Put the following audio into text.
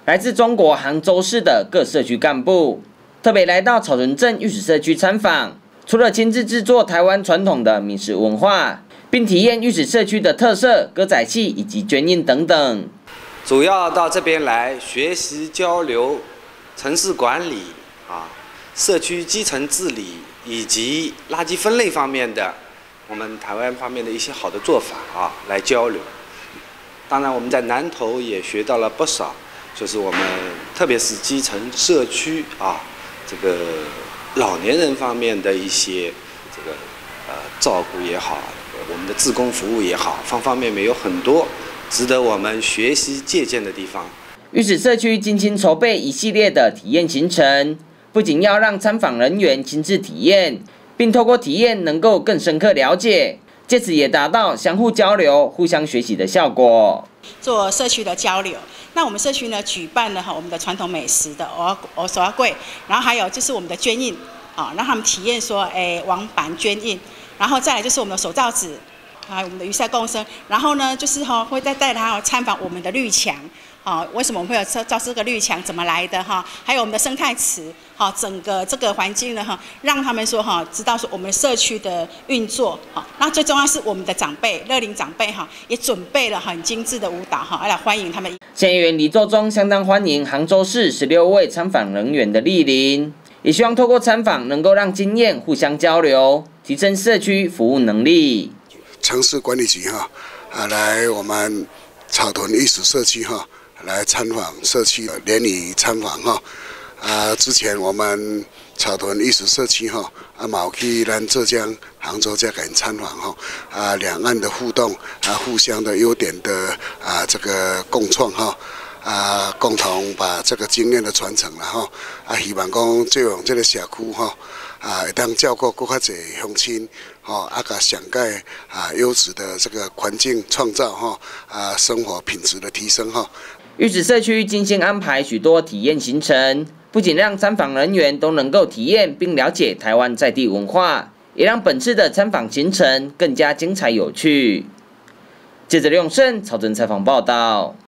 来自中国杭州市的各社区干部特别来到草屯镇玉石社区参访，除了亲自制作台湾传统的米食文化，并体验玉石社区的特色歌仔戏以及捐印等等。 主要到这边来学习交流城市管理社区基层治理以及垃圾分类方面的我们台湾方面的一些好的做法来交流。当然我们在南投也学到了不少，就是我们特别是基层社区这个老年人方面的一些这个照顾也好，我们的志工服务也好，方方面面有很多值得我们学习借鉴的地方。 玉石社区精心筹备一系列的体验行程，不仅要让参访人员亲自体验，并透过体验能够更深刻了解，借此也达到相互交流、互相学习的效果。 做社区的交流，那我们社区呢举办了我们的传统美食的蚵仔粿，然后还有就是我们的捐印让他们体验说王板捐印，然后再来就是我们的手造纸，还有我们的鱼菜共生，然后呢就是会再带他参访我们的绿墙。为什么我们会有造这个绿墙怎么来的还有我们的生态池整个这个环境呢让他们说知道说我们社区的运作那最重要是我们的长辈乐龄长辈也准备了很精致的舞蹈来欢迎他们。 县议员李作忠相当欢迎杭州市16位参访人员的莅临，也希望透过参访能够让经验互相交流，提升社区服务能力。 城市管理局来我们草屯玉石社区来参访社区联谊参访之前我们草屯玉石社区有去咱浙江杭州这个参访两岸的互动互相的优点的这个共创共同把这个经验的传承了希望讲借用这个社区会当照顾更加多乡亲甲上盖优质的这个环境创造生活品质的提升玉石社区精心安排许多体验行程，不仅让参访人员都能够体验并了解台湾在地文化，也让本次的参访行程更加精彩有趣。记者刘永胜草屯采访报道。